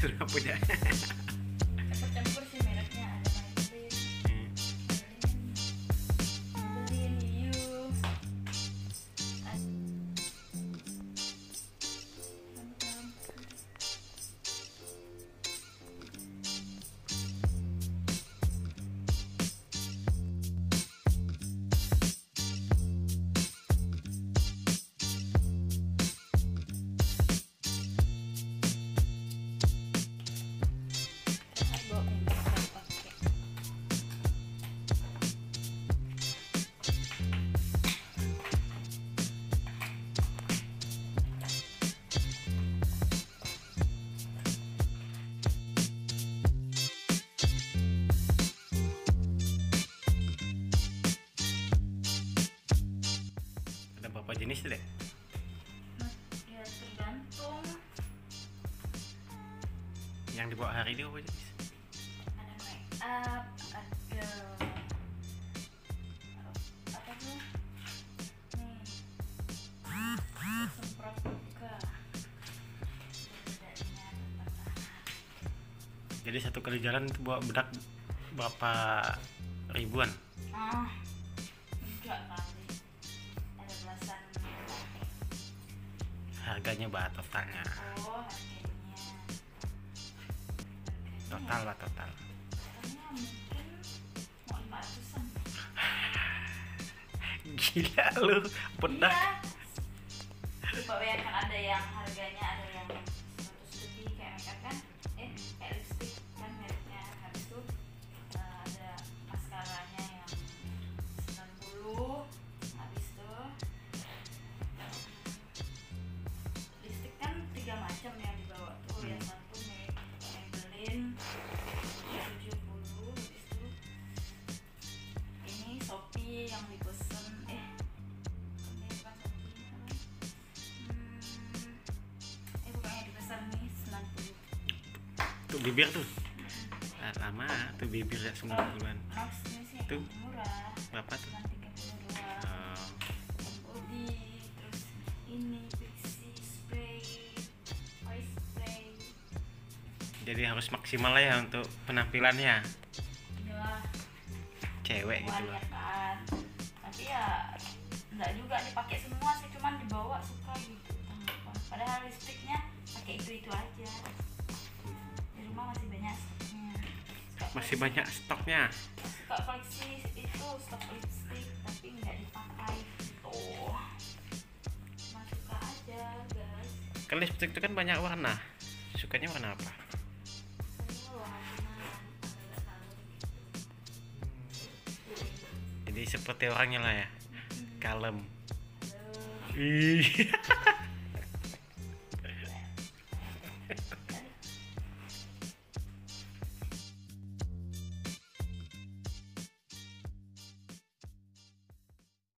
Lu punya. Campur-campur sih mereknya, ada Maybelline, yuk. Ada berapa jenis tuh deh? Ya tergantung. Yang dibawa hari ini apa jenis? Ada make up, ada apa tuh? Nih, semprot muka. Bedanya tetap. Jadi satu kali jalan itu bawa bedak berapa ribuan? Enggak kali. Ada belasan. Harganya totalnya. Oh, harganya. Total lah total. Harganya mungkin mau 500-an. Gila lu, bedak. Iya. Lupa ya, kan ada yang harganya ada yang 100 lebih kayak makeup kan, kayak lipstick kan mereknya. Habis itu ada mascaranya yang 90. Habis itu lipstick kan 3 macam yang dibawa tuh. Yang satu Maybelline 70. Habis itu ini Shopee yang dipesen ini bukan Shopee apa? Pokoknya dipesan nih 90. Tuh bibir tuh. Lama tuh bibir ya 90-an. Maksudnya sih Tuh. murah. Berapa tuh? 32. Body, terus ini pixie spray, eye spray. Jadi harus maksimal lah ya untuk penampilannya. Ya, Cewek gitu loh. ya kan. Tapi ya enggak juga dipakai semua sih, cuman dibawa suka gitu. Padahal lipstiknya pakai itu aja. Di rumah masih banyak stoknya. Masih banyak stoknya. Suka koleksi itu stok lipstik tapi nggak dipakai gitu. Cuma suka aja guys. Kan lipstick itu kan banyak warna. Sukanya warna apa? Saya warna agak kalem gitu. Jadi seperti orangnya lah ya. Kalem. Halo. Ih.